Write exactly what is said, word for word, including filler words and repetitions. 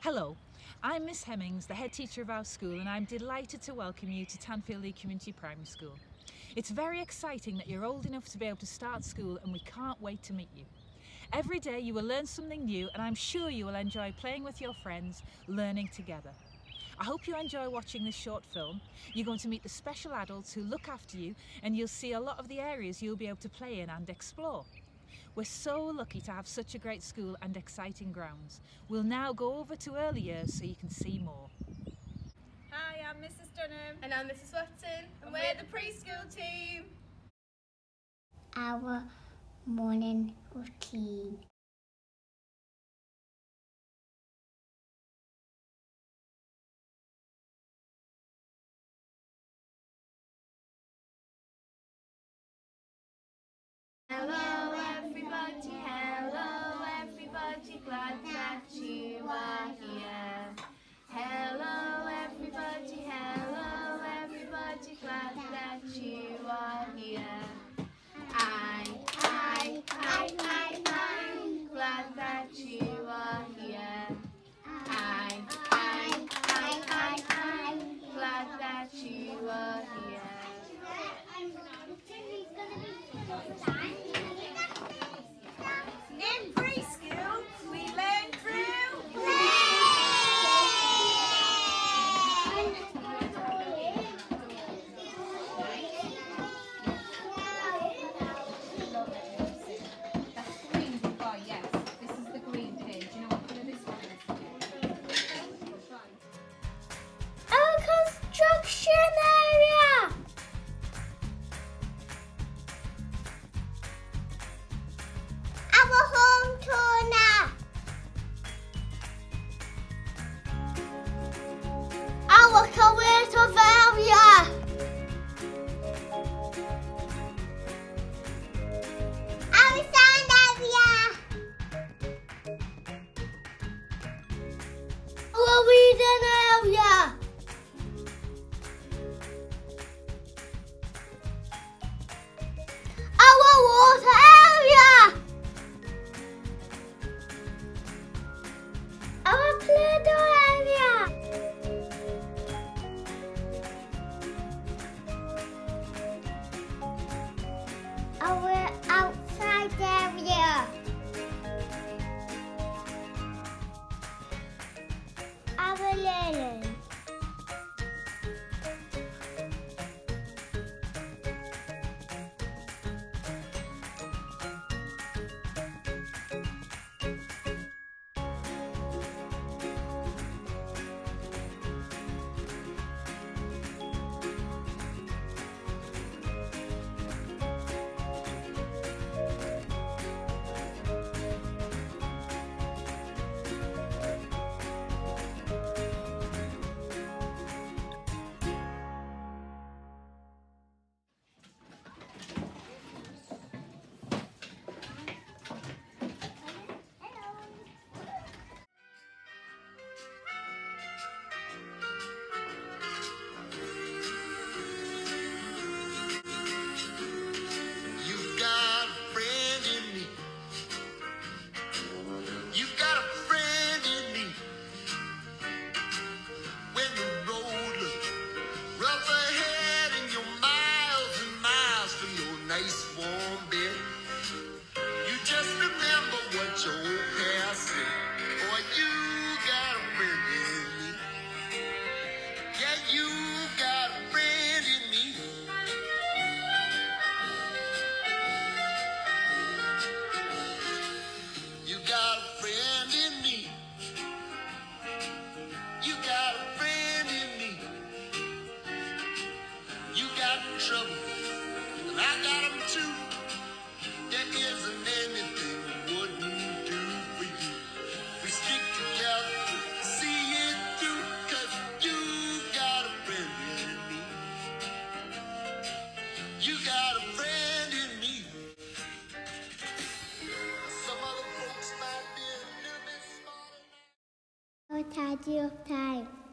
Hello, I'm Miss Hemmings, the head teacher of our school, and I'm delighted to welcome you to Tanfield Lea Community Primary School. It's very exciting that you're old enough to be able to start school, and we can't wait to meet you. Every day you will learn something new, and I'm sure you will enjoy playing with your friends, learning together. I hope you enjoy watching this short film. You're going to meet the special adults who look after you, and you'll see a lot of the areas you'll be able to play in and explore. We're so lucky to have such a great school and exciting grounds. We'll now go over to early years so you can see more. Hi, I'm Missus Dunham. And I'm Missus Watson. And we're the preschool team. Our morning routine. Hello everybody, hello everybody, glad that you are here. Hello everybody, hello everybody, glad that you are here. I, I, I, I, I'm glad that you are here. I, I, I, I, I'm glad that you are here. In preschool, we learn through play. That's green goodbye, yes. This is the green page. You know what colour this one is? Our construction area. Our home corner. Our creative area. Our sound area. Our reading area. Our water area. Our Play-Doh area. Our outside area. Our learning. Trouble, and I got them too. There isn't anything I wouldn't do for you. We stick together, see it through, 'cause you got a friend in me. You got a friend in me. Some other folks might be a little bit smarter. Our tidy up time.